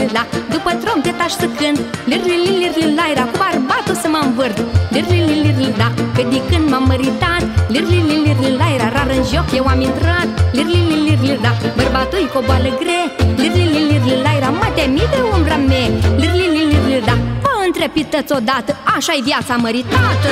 la. După trompetaș să cânt, lir-li-li-li-la-ira, cu bărbatul să mă învârt, lir-li-li-li-la. Că de când m-am măritat, lir-li-li-li-la-ira, rar în joc eu am intrat, lir-li-li-li-la. Bărbatul-i cu o boală grea, lir-li-li-li-la-ira, mă temi de umbra mea, lir-li-li-li-la. Vă întrepități odată, așa-i viața măritată.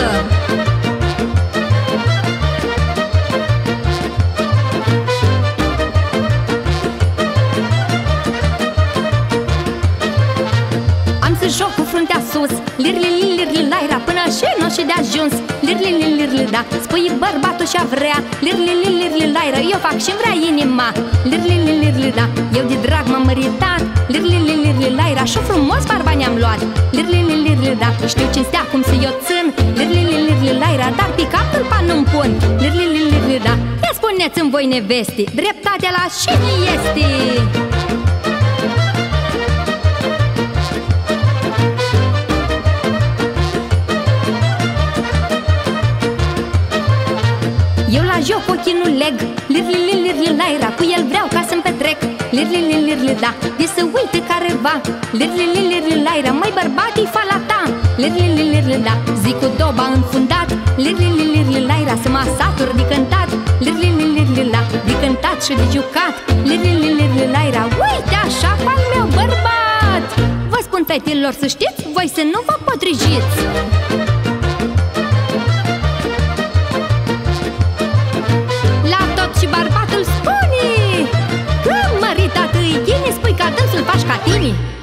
Joc cu fruntea sus, lir-li-li-li-la-ira, până și nu și de ajuns, lir-li-li-li-la. Spui bărbatul și-a vrea, lir-li-li-li-la-ira, eu fac și-mi vrea inima, lir-li-li-li-la. Eu de drag m-am măritat, lir-li-li-li-la-ira, și frumos barbani am luat, lir-li-li-li-la. Știu cinstea cum să eu țin, lir-li-li-li-la-ira, dar pe capul pan nu-mi pun, lir-li-li-li-la. Ia spuneți-mi voi neveste, dreptatea la cine este? Eu la joc ochii nu leg, lir-li-li-li-la-ira, cu el vreau ca să-mi petrec, lir-li-li-li-la. De să uite careva, lir-li-li-li-la-ira, măi bărbatii fala ta, lir-li-li-li-la. Zic cu doba înfundat, lir-li-li-li-la-ira, să mă satur de cântat, lir-li-li-li-la. De cântat și de jucat, lir-li-li-li-la-ira, uite așa al meu bărbat. Vă spun fetelor să știți, voi să nu vă potrijiți. Și bărbatul spune: când măritat îi ghine, spui ca dânsul faci ca tine.